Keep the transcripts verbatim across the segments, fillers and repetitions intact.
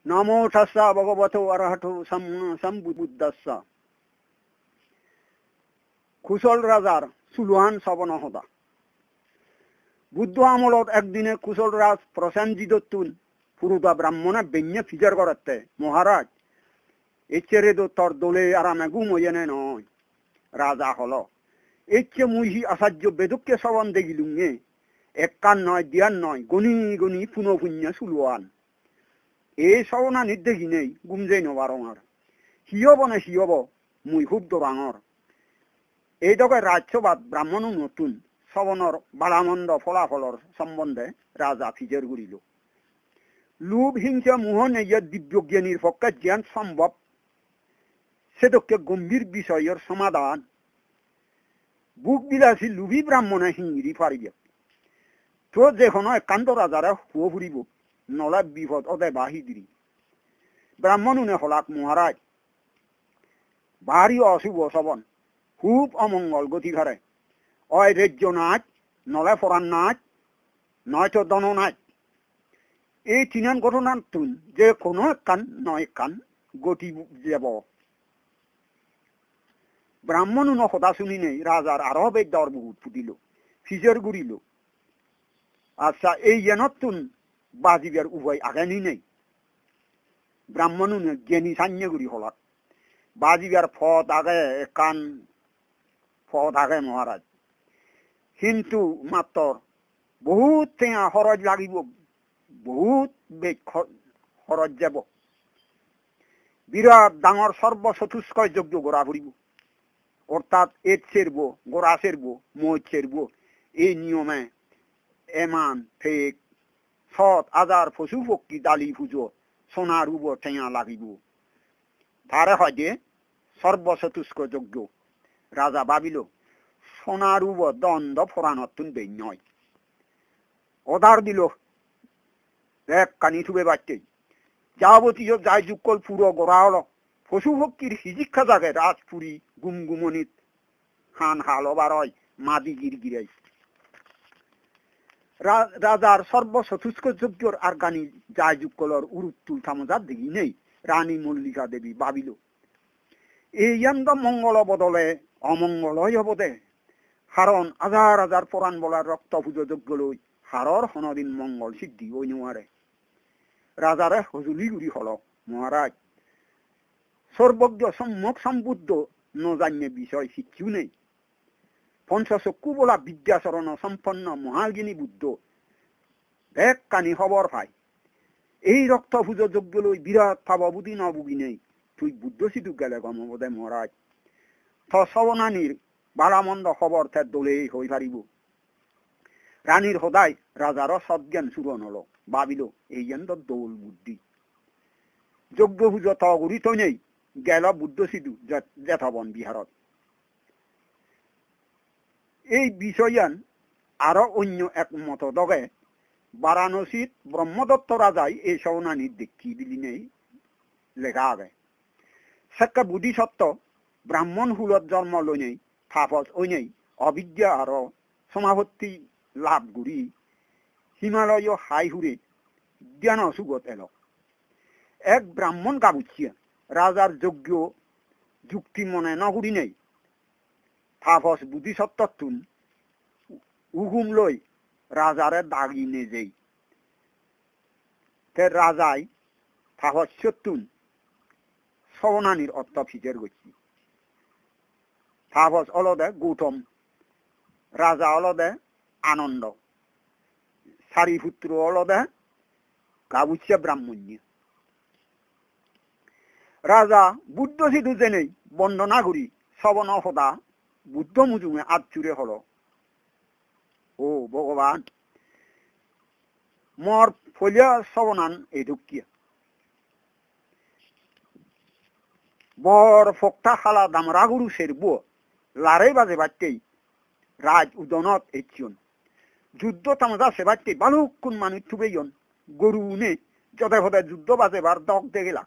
নমো তাস্সা ভগবতো অরহতো সম্বুদ্ধাস্সা। কুশল রাজার সুলুহান সবনহদা। বুদ্ধ আমলত একদিনে কুশল রাজ প্রসেনজিৎ তুন পুরুদা ব্রাহ্মণে বেঞ্ঞে ফিজার করতে, মহারাজ এচেরে তো তোর দোলে আরামে ঘুমোয়েনে নয়। রাজা হল এচ্ছে মুহি আচার্য বেদকে শ্রবণ দেখিলুঙে, এক কান নয় দিয়ার নয় গনি গনি পুনঃ পুণ্য সুলুয়ান। এই শ্রবণা নির্দেশী নেই গুমজে নবারঙর, হিয়ব নে হিয়ব মুই খুব দোরাঙর। এইদকে রাজ্যবাদ ব্রাহ্মণ নতুন শ্রবণর বালামন্দ ফলাফলর সম্বন্ধে রাজা ফিজের গুড়িল। লোভ হিংসা মোহ নেই দিব্যজ্ঞানীর পক্ষে জ্ঞান সম্ভব, সেদকে গম্ভীর বিষয়ের সমাধান বুক বিলাসী লুভি ব্রাহ্মণে হিঙ্গিরি পারিবে। তো যেখন একান্ত রাজারে হুয় ফুরিব, নলা বিপদ অদে বাহিদিরি। ব্রাহ্মণুনে হলাক, মহারাজ ভারী অশুভ শ্রবণ, খুব অমঙ্গল গতি ঘরে। অয় রেজ্য নাচ, নলে ফরান নাচ, নয়তো দন নাচ। এই তিনান ঘটনার তুন যে কোনো কান নয় কান গতি যাব। ব্রাহ্মণ কথা শুনি নেই রাজার আরো বেদর বহুত ফুটিল, ফিজের গুড়িল। আচ্ছা এই জেনতুন বাজিবের উভয় আগে নি নেই। ব্রাহ্মণ জ্ঞানী সান্য গুড়ি হলাক, বাজিবার ফত আগে কান ফত আগে মহারাজ। কিন্তু মাত্র বহুত টেঙা খরচ লাগিব, বহুত বেগ খরচ যাব। বিরাট ডাঙর সর্বচতুষ্কয় যজ্ঞ গোড়া ফুরিব, অর্থাৎ এট চেরব, গোড়া চেরব, মই চেরব। এই নিয়মে এমান ফেক সৎ আজার পশু পক্ষী ডালি পুজো সোনার উব ঠেঙা লাগিব। তারে হয় যে সর্বচতুষ্ক যজ্ঞ। রাজা ভাবিল সোনার উব দণ্ড ফোরানতুন বেঞ্জয়। অদার দিল এক কানি থুবে বাড়তে যাবতীয় যাই যুগল পুরো গোড়া হল। পশু পক্ষীর হিজিক্ষা জাগে রাজপুরী গুমগুমনিত হান হাল অবার হয় মাদি গির গিরাই। রাজার সর্বচতুষ্ক যজ্ঞর আর গানি যায় যুগলর উরুত্তুল থামজার দেখি নেই। রানী মল্লিকা দেবী ভাবিল এই মঙ্গল বদলে অমঙ্গলই হব দে। কারণ হাজার হাজার পুরাণ বলার রক্ত পুজো যজ্ঞ লই হারর হনদিন মঙ্গল সিদ্ধি ওই নোয়ারে। রাজারে হজুলি গুড়ি হল, মহারাজ সর্বজ্ঞ সম্যক সম্বুদ্ধ নজান্য বিষয় শিক্ষু নেই। পঞ্চচক্ষু বলা বিদ্যাচরণ সম্পন্ন মহাজ্ঞানী বুদ্ধ এক কানি খবর পাই এই রক্ত পুজো যজ্ঞ লই বিরাট পাববুদি নবুগি নেই। তুই বুদ্ধ সিধু গেলে গমবোধে মহারাজ থ সবনানীর বালামন্দ খবর তে দোলেই হই পারিব। রানীর সদায় রাজারও সজ্ঞান চূরণ হল, ভাবিল এই যেন দৌল বুদ্ধি। যজ্ঞ পুজো তগুরি তো নেই গেল বুদ্ধ সিধু জেঠবন বিহারত। এই বিষয়ান আরো অন্য এক মত দগে বারাণসীত ব্রহ্মদত্ত রাজাই এই সৌনানীর দেখি দিলি নেই লেখা আগে। সেকা বুদ্ধি সত্য ব্রাহ্মণ হুলত জন্ম লই নেই, থাপস ওই নেই অবিদ্যা আরো সমাপত্তি লাভ গুড়ি হিমালয় হাই হুরে জ্ঞান সুগত এল। এক ব্রাহ্মণ গাবুচিয়া রাজার যোগ্য যুক্তি মনে নগুড়ি নেই। থাপস বুদ্ধি সত্তর উগুম লই রাজারে দাগি নে যেই। তে রাজাই থাপস্যতুন সবনানীর অর্থ ফিজের গছি। থাপস অলদে গৌতম, রাজা অলদে আনন্দ, সারিপুত্র অলদে গাবুচিয়া ব্রাহ্মণ্য। রাজা বুদ্ধ সিধু জেনেই বন্দনা করি সবন সদা বুদ্ধ মুজুমে আচুরে হল। ও ভগবান মর ফলিয়া সবনান এই ঢুকিয়া বর ফোকটা খালা দামরা গুরু সেরব লারে বাজে বাড়তেই রাজ উদনত এচিয়ন যুদ্ধ তামজা সে বাড়তে বালুকুন মানুষ থুবেইন গরু উনে যদে হদে যুদ্ধ বাজেবার দক দে গেলাক।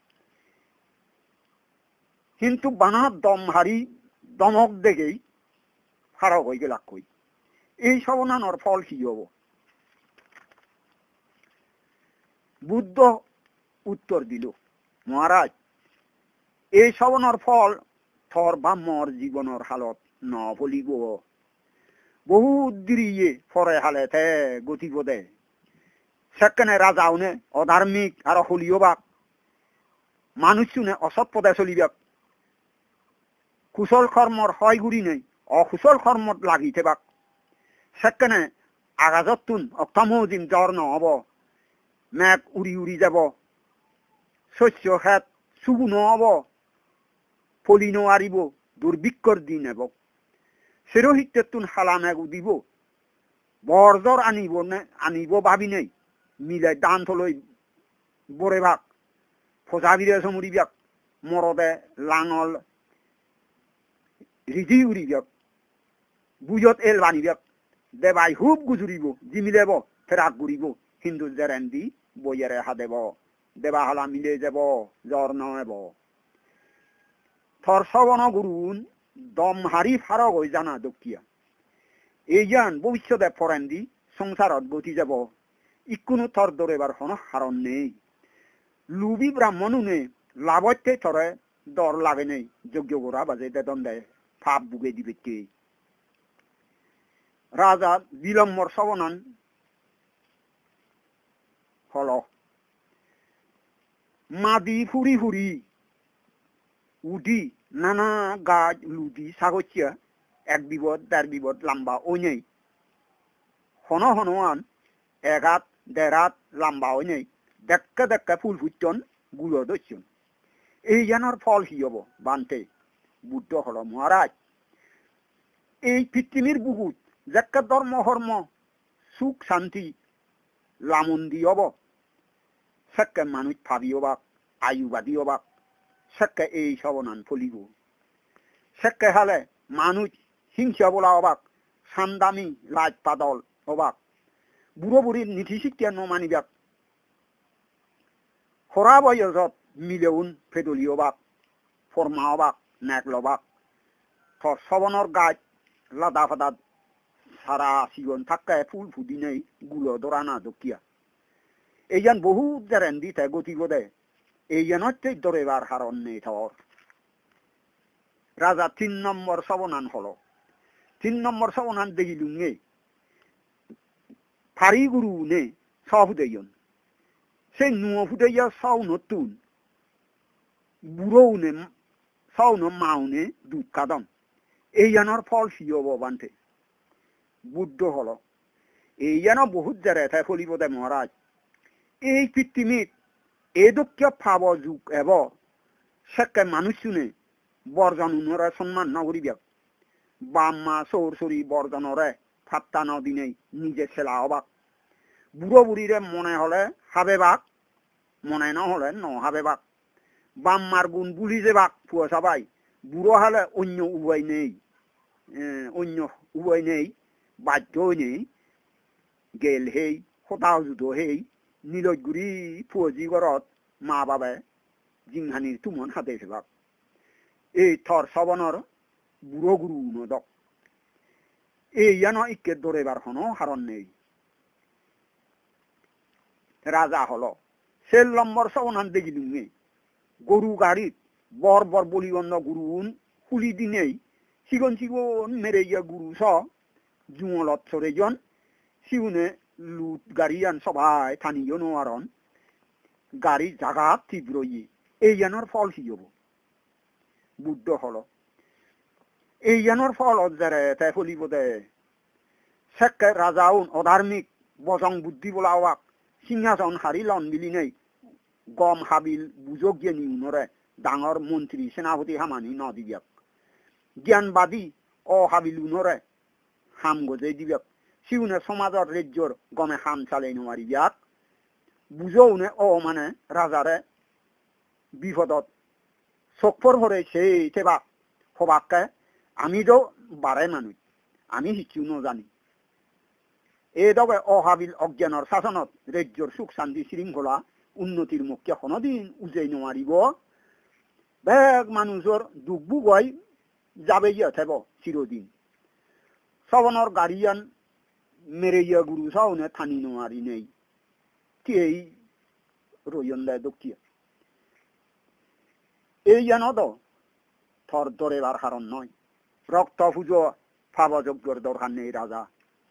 কিন্তু বানার দম হারি দমক দেখেই ফারক হয়ে গেলাক কই। এই সবনানোর ফল কি হব? বুদ্ধ উত্তর দিল, মহারাজ এই শ্রবণর ফল থর বা মর জীবনের হালত ন ফলিব বহু দিরিয়ে ফরে হালেতে গতিব দে সেখানে রাজাউনে অধার্মিক আর হলিওবাক মানুষ শুনে অসৎ পদে চলিবাক কুশল কর্মর হয় গুড়ি নেই অকুশল কর্মত লাগিতে বাক সেখানে আগাজতুন অক্তামদিন জ্বর নহব মেঘ উড়ি উড়ি যাব শস্য খেত চুবু নহব ফলি নোৱাৰিব দুৰ্ভিক্ষৰ দিন হ'ব চিৰহিত্যতুন হালা মেঘ উদিব বৰজৰ আনিব নে আনিব ভাবি নেই মিলে দান থলৈ বৰে ভাগ ফজাবিৰে চমুৰিবাক মৰদে লাঙল ৰিজি উৰিবাক বুজত এল বানিবাক দেবাই হুব গুজুৰিব জিমিলেব ফেৰাক গুৰিব হিন্দু জেৰেন্দি বৈয়েৰে হাদেব দেবা হালা মিলে যাব জ্বৰ নহব থর শ্রবণ গুরুন দম হারি ফারক হয়ে জানা দক্ষিয়া এই জান ভবিষ্যতে ফরেন্দি সংসারত গতি যাব ইকুনো থর দৌড়েবার কোনো হারণ নেই লুবি ব্রাহ্মণুনে লাভতে থরে দর লাগে নেই যোগ্য গোড়া বাজে বেতন দেয় ফাপ বুগে দিবে কে রাজা বিলম্বর শ্রবণান হল মাদি ফুরি ফুরি উডি নানা গাছ লুদি সাগচ্ছিয়া এক বিপদ দেড় বিপদ লম্বা ওই নেই হন হনওয়ান এক হাত দেড় হাত লম্বা ওই নেই দেখা দেখা ফুল ফুটন গুলো দস্যন এই জানার ফল কি হব বানতে বুদ্ধ হল মহারাজ এই পৃথিবীর বুকুত দেখা ধর্ম হর্ম সুখ শান্তি লামন্দি হব সেকে মানুষ ভাবি অবাক আয়ুবাদী অবাক সেকে এই শ্রবণান ফলিব সেকে হালে মানুষ হিংসা বলা অবাক সান্দামি লাজ পাদল অবাক বুড়ো বুড়ির নীতি শিক্ষা নমানিবাক হরা বয়সত মিলেউন ফেদলি অবাক ফরমা অবাক নেক লবাক থর শ্রবণর গাছ লাদা ফাদা সারা সিগন থাকা ফুল ফুদি নেই গুলো দরানা দকিয়া এই যেন বহু জেরেন দিতে গতি বোধে এই জনতে দরেবার হারণ নেই থর রাজা তিন নম্বর শ্রবণান হল তিন নম্বর শ্রবণান দেখিলুন নে ফারি গুরু নে সহুদেয়ন সে নুয় ফুটাইয়া সাউ নতুন বুড়ো নে সাউ ন মাও নে দুধ কাদম এই জনের ফল সিও বান্তে বুদ্ধ হল এই যেন বহুত জেরে তাই ফলিব দে মহারাজ এই পৃথিবীত এই দুঃখ ফাব যুগ এব সেকে মানুষ শুনে বর্জন উনরে সম্মান নগরিবাক বাম্মা সৌর সরি বর্জনরে ফাত্তা নদিনেই নিজে ছেলা অবাক বুড়ো বুড়িরে মনে হলে হাবে বাক মনে ন হলে ন হাবে বাক বাম্মার গুণ বুলি যে বাক ফুয়া সবাই বুড়ো হলে অন্য উভয় নেই অন্য উভয় নেই বাধ্য নেই গেল হেই হতাও যুদ্ধ হেই নীলগুড়ি ফুজি ঘরত মা বাবায় জিংহানির তুমন হাতে সেবাক এই থর শ্রবণর বুড়ো গুরু নদক এই যেন ইকে দৌড়েবার কোনো হারণ নেই রাজা হল সেল নম্বর শ্রবণান দেখিলুঙে গরু গাড়িত বর বর বলিবন্ধ গুরুন খুলি দিনেই সিগন সিগন মেরে ইয়া গুরু স জুঁলত সরেজন সিউনে লুট গাড়িয়ান সবাই থানিও নোয়ারন গাড়ি জাগা তীব্র ই এই জানোর ফল কি হব বুদ্ধ হল এই জানোর ফল অজারে তাই ফলিব দে সেকে রাজাউন অধার্মিক বজং বুদ্ধি বলা ওয়াক সিংহাসন হারি লন মিলি নেই গম হাবিল বুজক গিয়ে নিউনরে ডাঙর মন্ত্রী সেনাপতি হামানি ন দিবিয়াক জ্ঞানবাদী অ হাবিল উনরে হাম গজে দিবিয়াক সিউনে সমাজর রাজ্যর গমে হাম চালাই নোৱাৰি ইয়াক বুঝৌনে অ মানে রাজারে বিপদত চকফর হরে সেই তেবা হবাকে আমি তো বারে মানুষ আমি শিকিও নজানি এইদবে অহাবিল অজ্ঞানৰ শাসনত ৰাজ্যৰ সুখ শান্তি শৃংখলা উন্নতিৰ মুখ্য কোনোদিন উজাই নোৱাৰিব বেগ মানুহৰ দুখ বুগাই যাবে ইয়থেব চিরদিন শ্রবণর গাড়িয়ান মেরে ইয়া গুরু সাউনে থানি নোৱাৰি নেই কি এই রইন দেয় দক্ষিয়া এই জানো তো থর দরেবার কারণ নয় রক্ত পুজো পাবযজ্ঞর দরকার নেই রাজা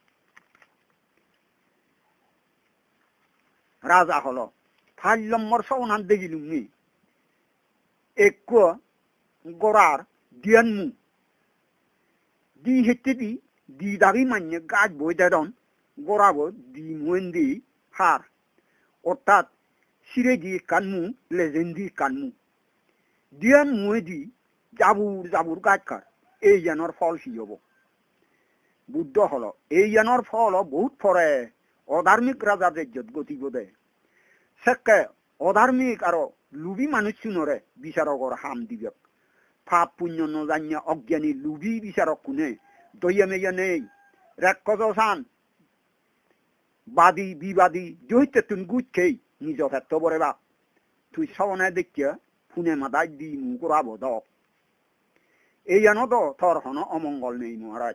রাজা হলো ফাইল নম্বর সবনান দেখিলুম নি এক গোড়ার দিয়ানমু দি হেতে দি দি দাবি মান্য গাছ বই দেন গোড়াবো দি মুয়েন দি হার অর্থাৎ সিরে দি কানমু লেজেন দি কানমু দিয়ান মুয়ে দি জাবুর জাবুর গাছ কার এই জানোর ফল কি হব বুদ্ধ হলো এই জানোর ফল বহুত ফরে অধার্মিক রাজাদের গতি বোধে সেকে অধার্মিক আরো লুবি মানুষ শুনরে বিচারকর হাম দিবে পাপ পুণ্য নজান্য অজ্ঞানী লুবি বিচারক কোনে দইয়া মেয়া নেই রেকজন বাদী বিবাদী জহিতে তুন গুচ্ছেই নিজ ক্ষেত্র বরে বা তুই সবনে দেখিয়া ফুনে মাদাই দি মুকুরা বোধ এই জানো তো থর হন অমঙ্গল নেই মহারাজ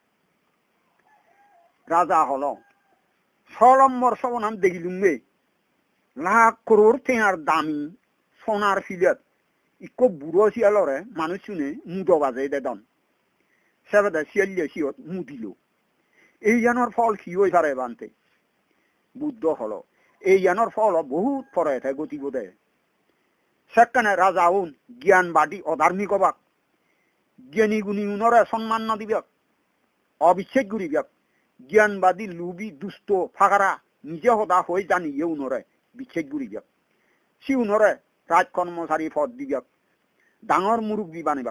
রাজা হল ছলম্বর সবনাম দেখিলুমে লাখ করোর টেঙার দামি সোনার ফিলত ইকো বুড়ো শিয়ালরে মানুষ শুনে মুদ বাজে দেদন সেবেদে শিয়ালিয়া শিয়ত মুদিল এই জানোর ফল কি হয়ে পারে বানতে বুদ্ধ হল এই জানোর ফল বহুত পরে গতি বোধে সেখানে রাজা উন জ্ঞান বাদী অধার্মিক অবাক জ্ঞানী গুণী উনরে সম্মান না দিবে অবিচ্ছেদ করিবে জ্ঞানবাদী লুবি দুষ্ট ফাঁকারা নিজে হদা হয়ে জানি এ উনরে বিচ্ছেদ করিবে সি উনরে রাজকর্মচারী পদ দিবে ডাঙর মুরব্বী বানিবে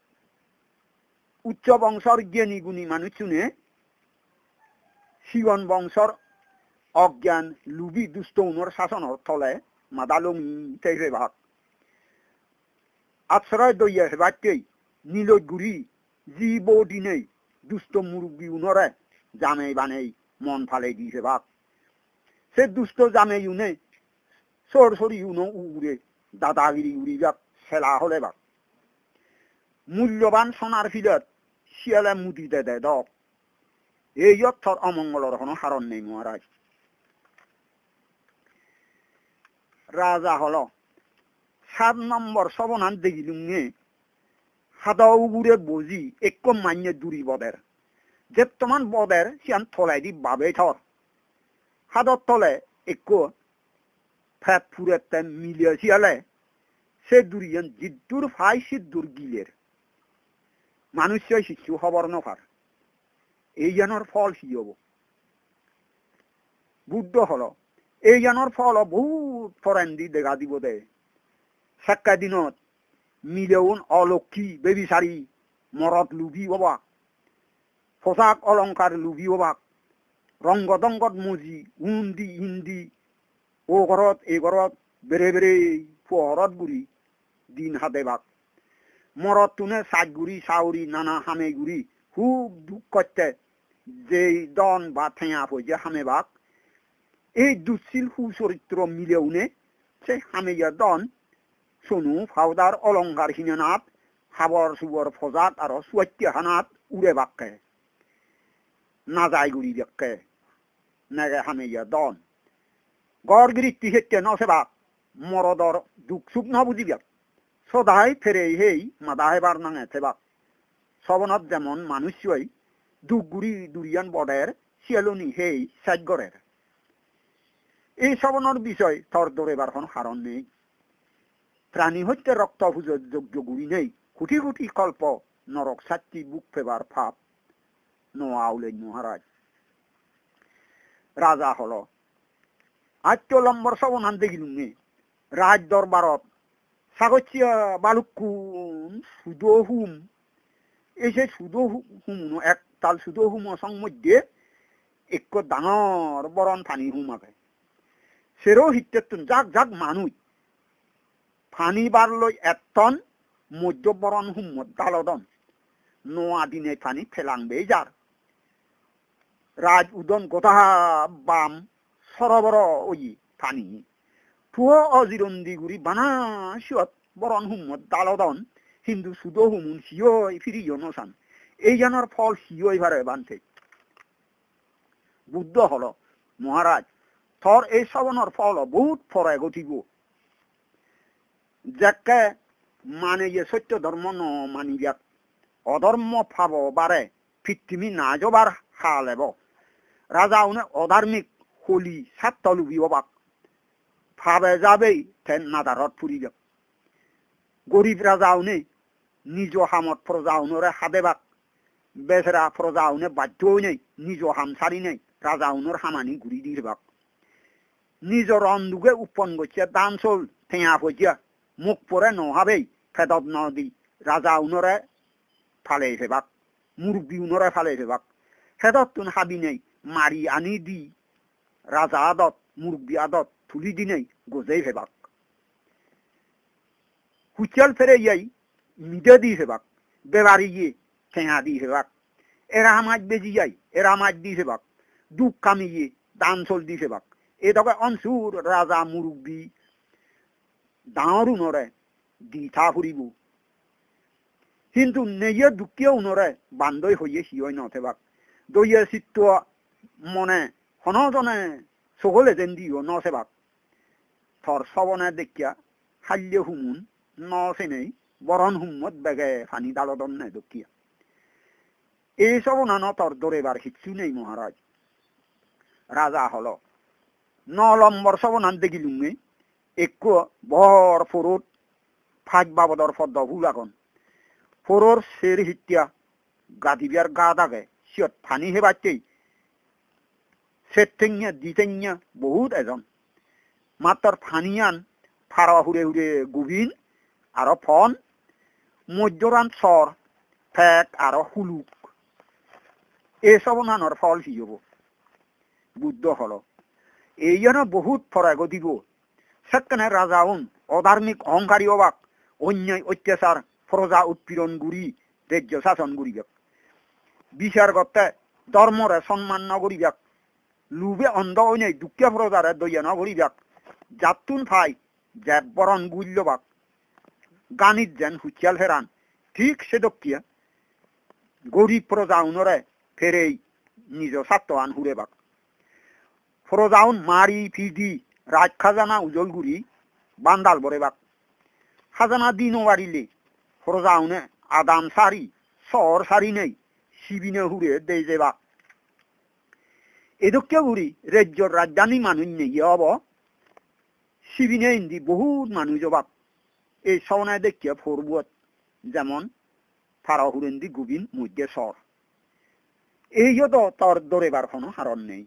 উচ্চ বংশর জ্ঞানী গুণী মানুষ শুনে শিবন বংশর অজ্ঞান লুবি দুষ্ট উনর শাসনের তলে মাদালমি তেইবে ভাগ আশ্রয় দইয়া হেবাকেই নীলগুড়ি জি বৌদি নেই দুষ্ট মুরব্বী উনরে জামে বানেই মন ফালে দিয়েছে ভাগ সে দুষ্ট জামে উনে সর সরি উনো উড়ে দাদাগিরি উড়ি যাক খেলা হলে ভাগ মূল্যবান সোনার ফিলত শিয়ালে মুদিতে দে দক এই অর্থর অমঙ্গলের কোনো কারণ নেই মহারাজ রাজা হল সাত নম্বর সবনান দেখিলুম নে হাদাও গুড়ে বজি এক মান্য দূরি বদের যে তোমার বদের সিয়ান থলাই দি বাবে থর হাদর তলে এক ফেট ফুরেতে মিলিয়ে শিয়ালে সে দুরিয়ান জিদ্দুর ফাই সিদ্দুর গিলের মানুষ শিশু খবর নফার এই জানোর ফল কি হব বুদ্ধ হল এই জানোর ফল বহুত ফরেন্দি দেখা দিব দে সেকা দিনত মিলেউন অলক্ষী বেবিচারি মরত লুবি অবাক পোশাক অলংকার লুবি অবাক রঙ্গ দঙ্গত মজি উন্দি ইন্দি ও ঘরত এই ঘরত বেড়ে বেড়ে পোহরত গুড়ি দিন হাতে বাক মরত তুনে শাক গুড়ি চাউরি নানা হামে গুড়ি খুব দুঃখ করতে যে দন বা ঠেঙা পয়সা হামে বাক এই দুশ্চিল সুচরিত্র মিলেউনে সে হামেয়া দন সোনু ফাউদার অলংকার হিনাত হাবর সুবর ফজাত আর সুয়াত্য হানাত উড়ে বাক্কে না যায় গুড়ি বাক্কে নেগে হামেয়া দন গড় গিরিতি হেতে নসেবাক মরদর দুঃখ সুখ না বুঝিবাক সদাই ফেরে হেই মাদাহে বার নাঙে থেবাক সবনত যেমন মানুষই দুঃখ গুড়ি দুরিয়ান বডের শিয়ালনি হেই সাজগরের এই সবনের বিষয় থর দরেবার কোন কারণ নেই প্রাণী হইতে রক্ত ভুজের যোগ্য গুড়ি নেই কোটি কোটি কল্প নরক সাক্ষী বুক ফেবার ফাপ নোয়াউলেন মহারাজ রাজা হল আত্মলম্বর সবনান দেখিলুম নে রাজ দরবারত সাগচ্ছিয়া বালুকুন সুদো হুম এই যে সুদো হুম এক তাল সুদো হুম সংমধ্যে এক ডাঙর বরণ পানি হুম আগে সেরো হিতেতুন যাক যাক মানুষ ফানি বারলৈ এটন মধ্য বরণ হুম দালদন নোয়া দিনে ফানি ফেলাংবে যার রাজ উদন গোটা বাম সরবর ওই ফানি ফুয় অজিরন্দি গুড়ি বানা সিয়ত বরণ হুম দালদন হিন্দু সুদ হুমুন সিয়ই ফিরিও নসান এই জানার ফল সিয়ই ভারে বানতে বুদ্ধ হল মহারাজ থর এই শ্রবণর ফল বহুত ফরে গতিব যাকে মানে যে সত্য ধর্ম ন মানিবাক অধর্ম ভাব বারে পৃথিবী না যাবার হাল এব রাজা উনি অধার্মিক হলি সাত লুবিবাক ভাবে যাবেই তেন নাদারত ফুরিব গরিব রাজা উনি নিজ হামত প্রজা উনরে হাদেবাক বেচরা প্রজা উনি বাধ্য নেই নিজ হাম সারি নেই রাজা উনর হামানি ঘুরি দিবাক নিজর অন্ধুকে উপন গছে দান চল ঠেঙা পজিয়া মুখ পরে নহাবেই ফেদত নদী রাজা উনরে ফালে ফেবাক মুরব্বী উনরে ফালে ফেবাক ফেদত তুন হাবি নেই মারি আনি দি রাজা আদত মুরব্বী আদত তুলি দি নেই গোজেই ফেবাক হুচাল ফেরে ইয়াই মিদে দি ফেবাক বেবারি গিয়ে ঠেঙা দি ফেবাক এরা মাছ বেজি যাই এরা মাছ দি ফেবাক দুঃখ কামিয়ে দান চল দি ফেবাক এই তবে অনসুর রাজা মুরব্বী ডাঙর উনরে দি থা ফুরিব কিন্তু নেয়ে দুঃখীয় উনরে বান্ধই হইয়ে সিয়ই নথেবাক দইয়ে চিত্ত মনে হনজনে সকলে যেন দিও নথেবাক থর সবনে দেখিয়া খাল্য হুমুন নচেনেই বরণ হুম্মত বেগে ফানি ডালদন নে দক্ষিয়া এই সবনান তর দরেবার কিচ্ছু নেই মহারাজ রাজা হল ন লম্বর সবনান দেখিলুমে এক বর ফরুট ফাঁক বাবদর ফদ্দ হুলাগন ফোরর শের হিত্যা গাদিবিয়ার গা দাগে সিয়ত ফানি হেবাচ্ছেই সেটেঙা দিতেঙা বহুত এজন মাত্র ফানিয়ান ফারা হুড়ে হুড়ে গুবিন আর ফন মধ্যরান সর ফেক আর হুলুক এসব নানর ফল কি হব বুদ্ধ হল এই যেন বহুত ফরাগ দিব সেখানে রাজাউন অধার্মিক অহংকারী অবাক অন্যায় অত্যাচার প্রজা উৎপীড়ন গুড়ি রাজ্য শাসন গুড়িবাক বিচার করতে ধর্মরে সম্মান নগরিবাক লুবে অন্ধ অন্যায় দুঃখে প্রজারে দইয়া নগরিবাক জাতুন ফাই যে বরণ গুল্যবাক গানিত যেন হুচিয়াল ফেরান ঠিক সে দক্ষিয়া গরিব প্রজাউনরে ফেরেই নিজ স্বার্থ আন হুরেবাক প্রজাউন মারি ফিদি রাজ খাজানা উজলগুড়ি বান্দাল বরেবাক খাজানা দিনও বাড়িলে প্রজাউনে আদাম সারি সর সারি নেই শিবিনে হুড়ে দেই যাবা এদক্ষে ঘুরি রাজ্যর রাজধানী মানুষ নেই হব শিবিনে ইন্দি বহুত মানুষ জবাব এই সবনায় দেখিয়া ফরবুয় যেমন ফারা হুরেন্দি গুবিন মধ্যে সর এই তো তার দরেবার কোনো হারণ নেই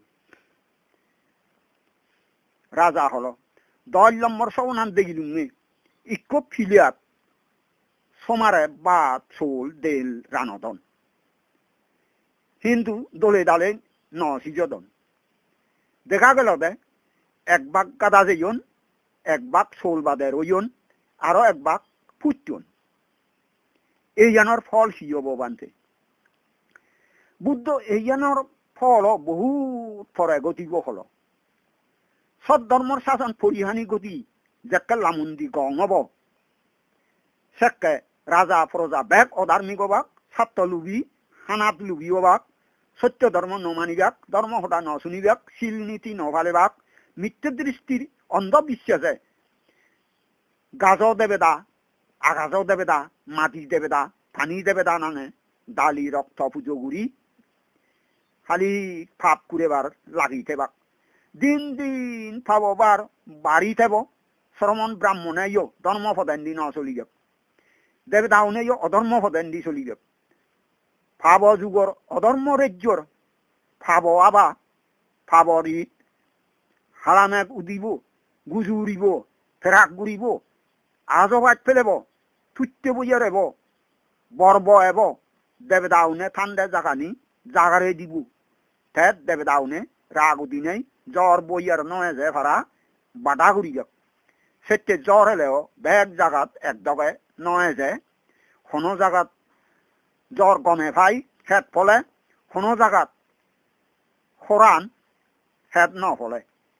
রাজা হল দশ নম্বর সবনান দেখিলুমে ইকো ফিলিয়াত সমারে বাত চোল দেল রানদন কিন্তু দলে দালে ন সিজদন দেখা গেল দে এক বাক গাদা যেয়ন এক বাক চোল বাদের ওয়ন আরো এক বাক ফুটন এই জানোর ফল কি হব বানতে বুদ্ধ এই জানোর ফল বহুত ফরে গতিব হল সৎ ধর্মর শাসন পরিহানি গতি যাকে লামুন্দি গং হব সেকে রাজা প্রজা বেগ অধার্মিক অবাক ছাত্র লুবি হানাত লুবি অবাক সত্য ধর্ম নমানিবাক ধর্ম হতা ন শুনিবাক শিল নীতি নভালেবাক মিথ্যে দৃষ্টির অন্ধবিশ্বাসে গাজ দেবেদা আগাজ দেবেদা মাটি দেবেদা পানি দেবেদা নানে ডালি রক্ত পুজো গুড়ি খালি ফাপ কুড়েবার লাগি থেবাক দিন দিন ফাববার বাড়ি থেব শ্রমণ ব্রাহ্মণে ইয় ধর্ম ফদেন্দি ন চলি যাক দেবদাউনে ইয় অধর্ম ফদেন্দি চলি যাক ফাব যুগর অধর্ম রাজ্যর ফাব আবা ফাবরি হালামেক উদিব গুজুরিব ফেরাক গুড়িব আজবাজ ফেলেব তুত্তে বইয়া রেব বর্ব এব দেবদাউনে ঠান্ডা জাগানি জাগারে দিব ঠেত দেবদাউনে রাগ উদিনেই জ্বর বইয়ার নয় যে ফারা বাটা ঘুরি যাক সেটে জ্বর এলেও বেগ জাগাত এক দগে নয় যে কোনো জাগাত জ্বর গমে ভাই হেত ফলে কোনো জাগাত খরান হেত ন ফলে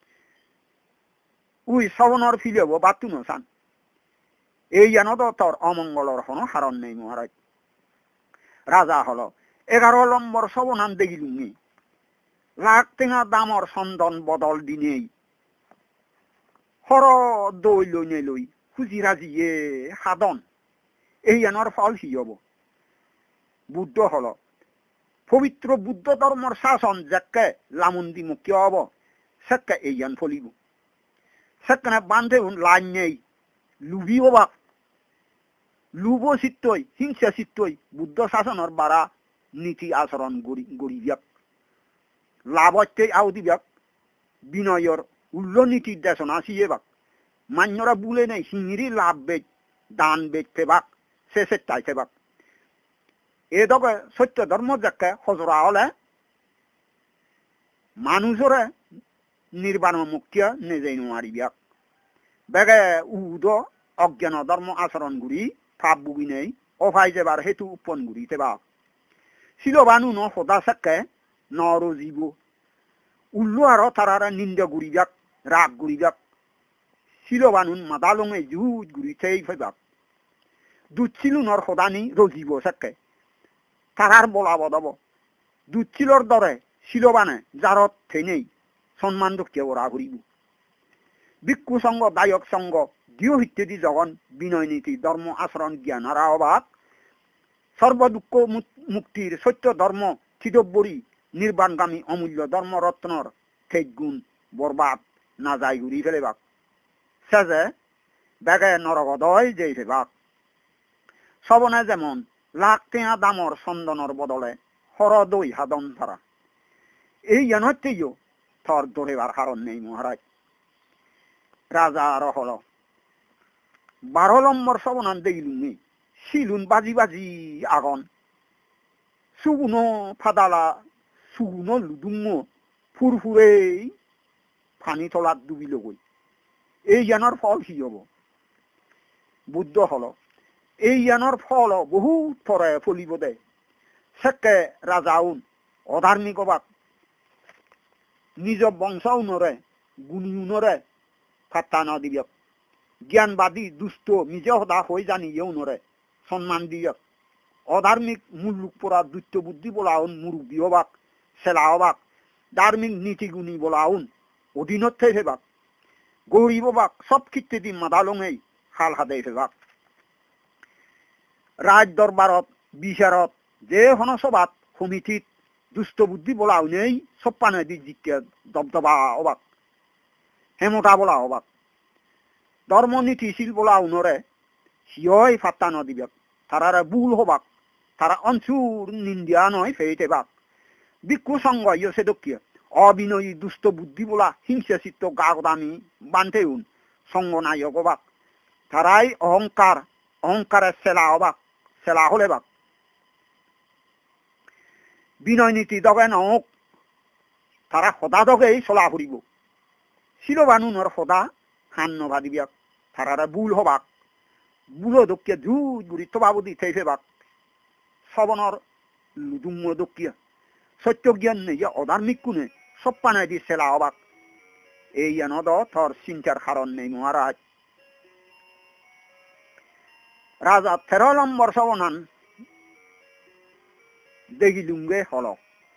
উই শ্রবণর ফিলেব বাতু নসান এই জানত তোর অমঙ্গলর কোনো হারণ নেই মহারাজ রাজা হল এগারো নম্বর শ্রবণান দেখিলুমি লাখ টেঙা দামর চন্দন বদল দিনেই হৰ দৈ লৈ নেলৈ খুজি ৰাজিয়ে সাধন এই আনৰ ফল সি হ'ব বুদ্ধ হল পবিত্র বুদ্ধ ধর্মর শাসন যাকে লামুন্দি মুখ্য হব সেকে এই আন ফলিব সেখানে বান্ধে লাইন নেই লুবি হবা লুব চিত্তই হিংসা চিত্তই বুদ্ধ শাসনের বারা নীতি আচরণ গড়ি গড়ি যাক লাভতে আউ দিবাক বিনয়র উল্ল নীতির দেশনা সিয়েবাক মান্যরা বুলে নেই হিঙিরি লাভ বেচ দান বেচ ফেবাক সে সেটাই ফেবাক এদকে সত্য ধর্ম যাকে হজরা হলে মানুষরে নির্বাণ মুক্তি নিজেই নোৱাৰিবিয়াক বেগে উদ অজ্ঞান ধর্ম আচরণ গুড়ি ফাপ বুবি নেই অভাই যাবার হেতু উপন গুড়ি তেবা শিলবানু ন সদা চাকে নর জীব উল্লু আর তারারা নিন্দা গুড়িবাক রাগ গুড়িবাক শিলবানুন মাদালঙে জুত গুড়ি থেই ফেবাক দুচ্ছিলু নর সদানি রজিব চাকে তারার বলা বদাব দুচ্ছিলর দরে শিলবানে জারত থেনেই সম্মান দুঃখে ওরা ঘুরিব ভিক্ষু সঙ্গ দায়ক সঙ্গ দিও ইত্যাদি জগন বিনয় নীতি ধর্ম আচরণ জ্ঞান আর অবাক সর্বদুঃখ মুক্তির সত্য ধর্ম চিদব্বরী নির্বাণগামী অমূল্য ধর্ম রত্নর থেক গুণ বরবাদ না যাই ঘুরি ফেলেবাক সেজে বেগে নরগদয় যেই ফেবাক সবনে যেমন লাখ টেয়া দামর চন্দনের বদলে হর দই সাধন ধারা এই জানতেও থর ধরেবার কারণ নেই মহারাজ রাজা আর হল বারো নম্বর সবনান দেখিলুন নেই শিলুন বাজি বাজি আগন সুগুনো ফাদালা সুগুনো লুডুঙ্গ ফুরফুরে ফানি তলাত ডুবিল গই এই জ্ঞানৰ ফল কি হব বুদ্ধ হল এই জ্ঞানৰ ফল বহুত পরে ফলিব দে সেকে রাজাউন অধার্মিক অবাক নিজ বংশ উনরে গুণী উনরে ফাত্তা ন দিয়ক জ্ঞানবাদী দুষ্ট নিজে সদা হৈ জানি উনরে সম্মান দিয়ক অধার্মিক মুল্লুক পরা দৈত্য বুদ্ধি বলাউন মুরব্বী হবাক সেলা হবাক ধার্মিক নীতিগুণী বলাউন অধীনত থেকে ফেবাক গরিব হবাক সব ক্ষেত্রে দি মাদালঙেই হাল হাতে ফেবাক রাজ দরবারত বিচারত যে হনসভাত সমিতিত দুষ্ট বুদ্ধি বলাও নেই সপ্পানে দি জিকে দবদবা অবাক হেমতা বলা অবাক ধর্ম নীতিশীল বলা উনরে সিয়ই ফাত্তা নদিবাক তারারে বুল হবাক তারা অঞ্চুর নিন্দিয়া নয় ফেইতেবাক ভিক্ষু সঙ্গ ইয় সেদকীয় অবিনয়ী দুষ্ট বুদ্ধি বলা হিংসা চিত্ত গাগদামি বান্তেউন সঙ্গ নায়ক অবাক তারাই অহংকার অহংকারের সেলা অবাক সেলা হলে বাক বিনয় নীতি দগে নক তারা সদা দগেই চলা ফুরিব শিলবানুনৰ সদা হান নভাদিবিয়াক তারারে বুল হবাক বুলো দকিয়া জুত গুড়ি তবাবুদি থেই ফেবাক সবনের লুদুঙ্গ দকিয়া সত্য জ্ঞান নেই অধার্মিক কোনে সপ্পানায় দি সেলা অবাক এই নদ থর চিন্তার কারণ নেই মহারাজ রাজা তেরো নম্বর সবনান দেখিলুঙ্গে হল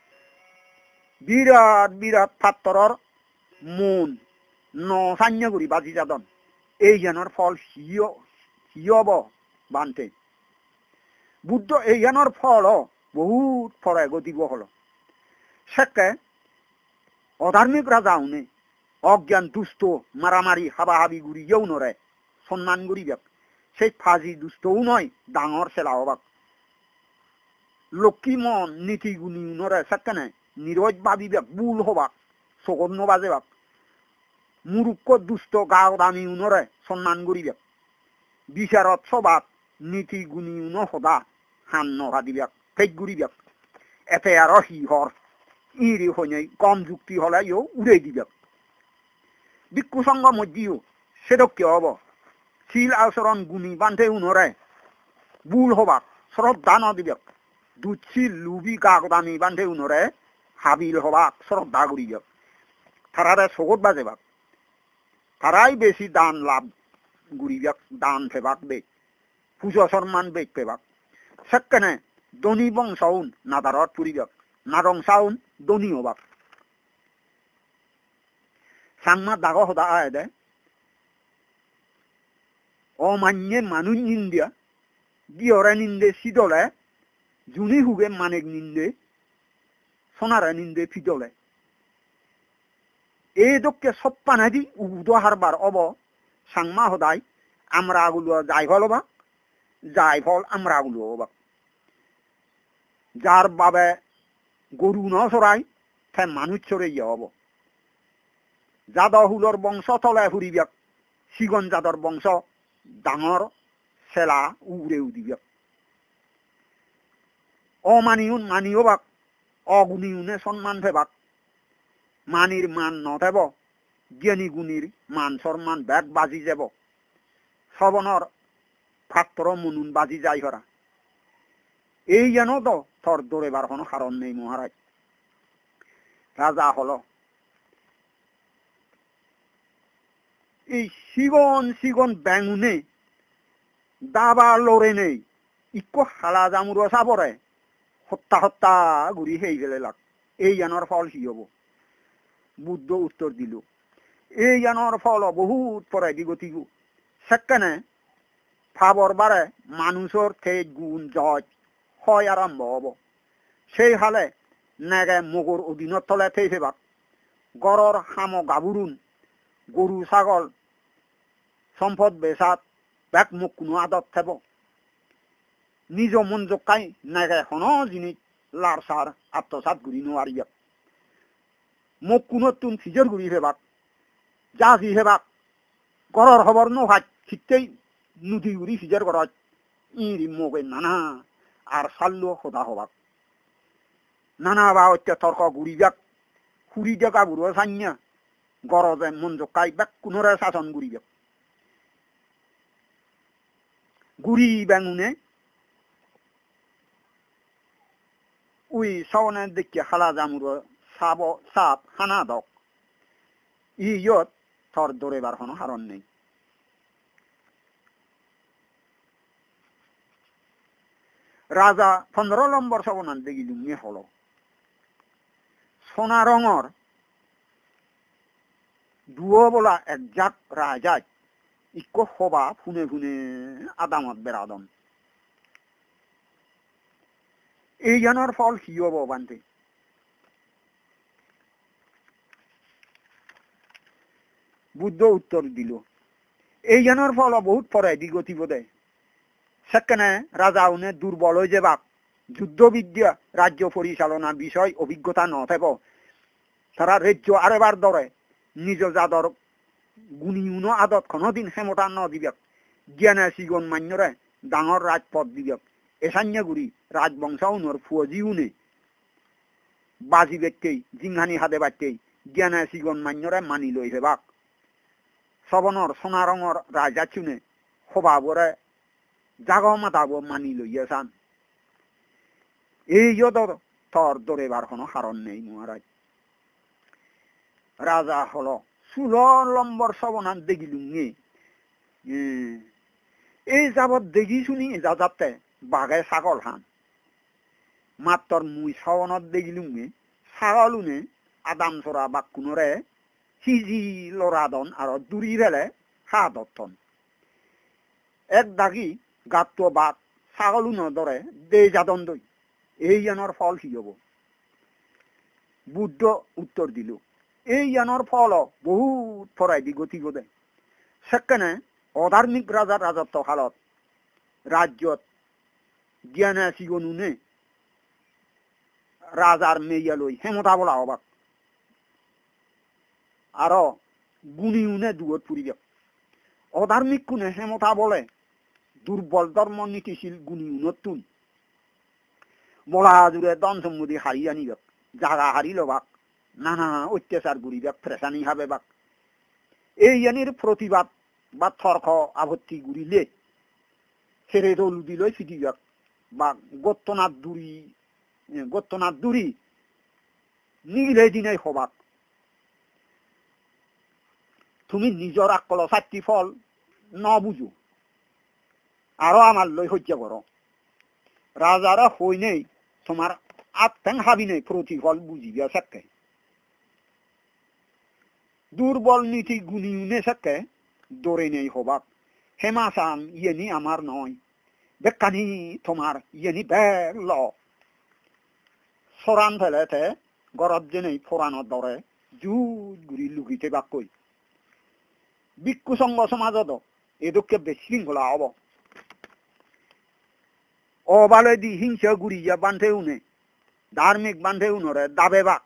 বিরাট বিরাট পাত্তরর মন ন সান্য গুড়ি বাজি যাদন এই জ্ঞানের ফল হিয় হিয়ব বানতে বুদ্ধ এই জ্ঞানের ফল বহুত ফলে গতিব হল সেকে অধার্মিক রাজা উনে অজ্ঞান দুষ্ট মারামারি হাবাহাবি গুড়ি ইয়ৌনরে সম্মান গুড়ি ব্যাক সেই ফাজি দুষ্টও নয় ডাঙর সেলা হবাক লক্ষ্মী মন নীতি গুণী উনরে সেখানে নিরজ ভাবিবাক বুল হবাক চকর নবাজেবাক মুরুক্ষ দুষ্ট গাও দামি উনরে সম্মান করিবাক বিচারত সবাত নীতি গুণী উন সদা হান নভা দিবাক ফেক গুড়িবাক এতে আর হিহর ইরি হয়ে কম যুক্তি হলে ইও উড়ে দিবাক ভিক্ষু সঙ্গ মধ্যেও সেদক্য হব শিল আচরণ গুণী বান্ধে উনরে বুল হবাক শ্রদ্ধা ন দিবাক দুচ্ছিল লুবি কাকদামি বান্ধে উনরে হাবিল হবাক শ্রদ্ধা করিবাক তারারে চকত বাজেবাক তারাই বেশি দান লাভ গুড়িবাক দান ফেবাক বেগ পুজো সম্মান বেগ পেবাক সেখানে ধনী বংশউন নাদারত পুরিবাক নারং চাউন ধনী হবাক সাংমা দাগ সদা আয় দে অমান্যে মানুষ নিন্দা গিয়রে নিন্দে সিদলে জুনি হুগে মানেক নিন্দে সোনারে নিন্দে ফিদলে এই দক্ষে সপ্পানাদি উদো হারবার অব সাংমা হদাই আমরা আগুলো যাই ফল বা যাই ফল আমরা আগুলো বা যার বাবে গরু ন চড়াই সে মানুষ চড়ে হব যাদর হুলর বংশ তলে ফুরিবাক সিগন যাদর বংশ ডাঙর চেলা উড়ে উদিবাক অমানিউন মানিও বাক অগুনিউনে সম্মান ফেবাক মানির মান নথেব জ্ঞানী গুণীর মান সম্মান ব্যাগ বাজি যাব শ্রবণর ফাক্তর মনুন বাজি যাই হরা এই যেন তো থর দৌড়েবার কোনো কারণ নেই মহারাজ রাজা হলো এই সিগন সিগন ব্যাঙুনে দাবা লড়ে নেই ইকো হালা জামুর সাবরে হত্যা হত্যা ঘুরি হেই গেলে লাগ এই জানোর ফল কি হব বুদ্ধ উত্তর দিল এই জানোর ফল বহুত পরে বিগতি সেখানে ফাবর বারে মানুষের তেজ গুণ জজ হয় আরম্ভ হব সেই হালে নেগে মগর অধীনত তলে থেই ফেবাক গড়র হাম গাবুরুন গরু ছাগল সম্পদ বেসাত ব্যাক মুখ কোনো আদত থেব নিজ মন জকাই নেগে হন জিনিস লার সার আত্মসাত ঘুরি নোয়ারিয়া মুখ কোনো তুন ফিজর ঘুরি ফেবাক যা জি হেবাক গড়র খবর নোহাত ছিটেই নদী উড়ি ফিজর গড়ত ইরি মগে নানা আর সাল্লো সদা হবাক নানা বা হত্যা তর্ক ঘুরি যাক ফুরি জাগা ঘুরো সান্যা গরজে মন জকাই ব্যাক কোনোরে শাসন ঘুরি যাক গুড়ি ব্যাঙুনে উই সাওনের দেখে হালা জামুর সাব সাপ হানা দক ইয়ত থর দৌড়েবার কোনো হারণ নেই রাজা পনেরো নম্বর সাবনান দেখিল মে হল সোনা রঙর দুয়ো বলা একজাক রাজায় ইকো হবা ফুনে ফুনে আদামত বেড়াদন এই জানার ফল কি হব বানতে বুদ্ধ উত্তর দিল এই জানার ফল বহুত পরে বিগতি বোধে সেখানে রাজা উনি দুর্বল হয়ে যাবাক যুদ্ধবিদ্যা রাজ্য পরিচালনা বিষয় অভিজ্ঞতা নথেব তারা রাজ্য আরেবার দরে নিজ যাদর গুণী উন আদত কোনদিন হেমতা ন দিবাক জ্ঞানে সিগন মান্যরে ডাঙর রাজপথ দিবাক এসান্যগুড়ি রাজবংশ উনর ফুয়জি উনে বাজি ব্যক্তি জিংহানি হাতে বাক্যই জ্ঞানে সিগন মান্যরে মানি লই হেবাক শ্রবণর সোনা রঙর রাজা চুনে সবাবরে জাগ মাতাব মানি লইয়া চান এই যদর থর দৌড়েবার কোনো কারণ নেই মহারাজ রাজা হলো ষোলো নম্বর সবনান দেখিলুঙ্গে এই যাবৎ দেখি শুনি যা যাতে বাঘে ছাগল হান মাত্র মুই সবনত দেখিলুঙ্গে ছাগলুনে আদাম চরা বা কোনরে সিজি লড়াদন আর দূরি ফেলে হা দত্তন এক দাগি গাত বাঘ ছাগলুন দরে দে যাদন দই এই জানোর ফল কি হব বুদ্ধ উত্তর দিল এই জানোর ফল বহুত ফরাই দি গতি বোধে সেখানে অধার্মিক রাজার রাজত্ব হালত রাজ্যত জ্ঞানে সিগনুনে রাজার মেইয়া লই হেমতা বলা হবাক আর গুণী উনে দুয়ত ফুরিবে অধার্মিক কোনে হেমতা বলে দুর্বল ধর্ম নীতিশীল গুণী উনতুন বলা জুড়ে দন সম্মুদি হারি আনিবে জাগা হারি লবাক নানা অত্যাচার গুড়িবাক ফ্রেশানি হবে বাক এই জানির প্রতিবাদ বা তর্ক আপত্তি গুড়িলে ছেড়ে দলু দিল ফিটিবাক বা গত্তনাথ দূরি গত্তনাথ দূরি নিগিলে দিনে হবাক তুমি নিজর আকল চারটি ফল ন বুঝো আরো আমার লই হত্যা করো রাজারা হই নেই তোমার আত্মাং হাবি নেই প্রতিফল বুঝিয়া সাক্ষে দুর্বল নীতি গুণী উনে সাক্ষে দৌড়ে নেই হবাক হেমাসাং ইয়েনি আমার নয়, বেকানি তোমার ইয়েনি বেগ ল সরান ফেলেতে গরত জেনেই ফোরানোর দরে জুত গুড়ি লুকিতে বাক্যই ভিক্ষু সংঘ সমাজত এদুকে বিশৃঙ্খলা হব অবালে দি হিংসা গুড়িয়া বান্ধে উনে ধার্মিক বান্ধে উনরে দাবে বাক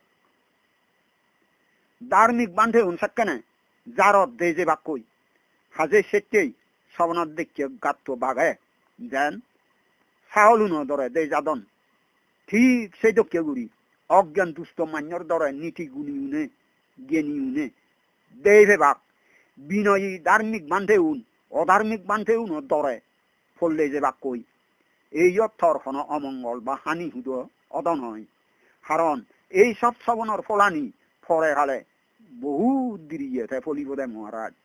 ধার্মিক বান্ধে উন সেখানে জারত দে যে বাক্যই হাজে সেটেই সবনার দেখে গাত্ত বাগে যেন চাউল উনো দরে দে যাদন ঠিক সেই দক্ষে গুড়ি অজ্ঞান দুষ্ট মান্যর দরে নীতি গুণী উনে জ্ঞানী উনে দেহে বাক বিনয়ী ধার্মিক বান্ধে উন অধার্মিক বান্ধে উন দরে ফললে যে বাক্যই এই অর্থর কোনো অমঙ্গল বা হানি হুদ অদন হয় কারণ এই সব শ্রবণর ফলানি ফরে হালে বহুত দিরিয়েতে ফলিব দে মহারাজ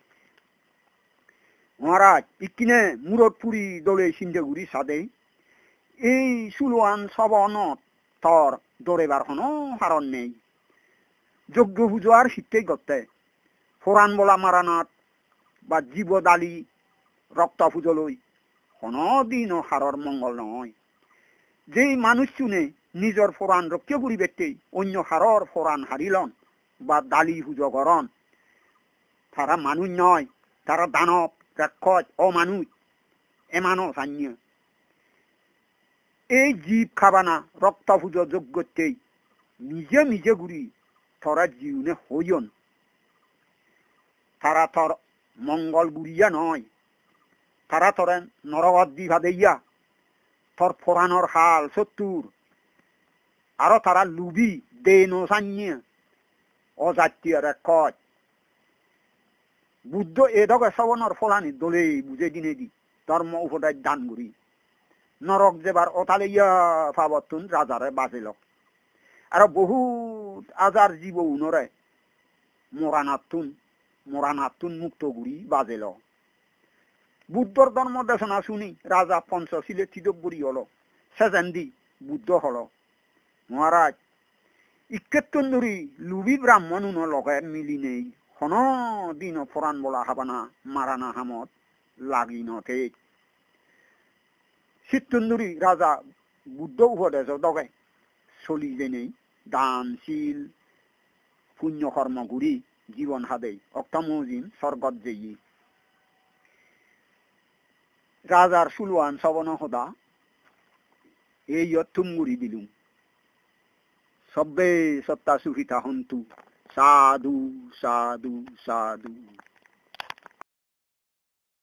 মহারাজ ইকিনে মুরত পুরি দলে সিন্ধেগুড়ি সাদেই এই সুলোয়ান শ্রবণত তর দৌড়েবার কোনো হারণ নেই যজ্ঞ পুজোর শীতেই করতে ফোরান বলা মারানাত বা জীবদালি রক্ত পুজোলই কোনো দিনও হারর মঙ্গল নয় যেই মানুষ শুনে নিজের ফোরান রক্ষা করিবেতেই অন্য হারর ফোরান হারিলন বা দালি পুজো করন তারা মানুষ নয় তারা দানব রাক্ষস অমানুষ এমানো সান্য এই জীব খাবানা রক্ত পুজো যোগ্যতেই নিজে নিজে গুড়ি থরা জীবনে হইন তারা থর মঙ্গল গুড়িয়া নয় তারা থরেন নরগত দিভা দেইয়া থর ফোরানোর হাল সত্তর আরো তারা লুবি দে নসান্য অজাতীয় রাক্ষস বুদ্ধ এদকে শ্রবণর ফলানি দলে বুঝে দিনে দি ধর্ম উপদায় দান গুড়ি নরক যেবার অতালিয়া পাবতুন রাজারে বাজিল আর বহুত আজার জীব উনরে মোরানাতুন মোরানাতুন মুক্ত গুড়ি বাজিল বুদ্ধর ধর্ম দেশনা শুনি রাজা পঞ্চশীলে চিদব্বরী হল সেজেন্দি বুদ্ধ হল মহারাজ ইকেত্তন ধরি লুবি ব্রাহ্মণ উন লগে মিলি নেই হন দিন ফোরান বলা হাবানা মারানা হামত লাগি নতে শীতন্দুরি রাজা বুদ্ধ উপদেশ দগে চলি যে নেই দানশীল পুণ্য কর্ম গুড়ি জীবন হাদেই অক্টামজিম স্বর্গত যেই রাজার সুলওয়ান শ্রবণ হদা এই তুমগুড়ি দিলুম সব্বে সত্তা সুখিতা হন্তু সাধু সাধু সাধু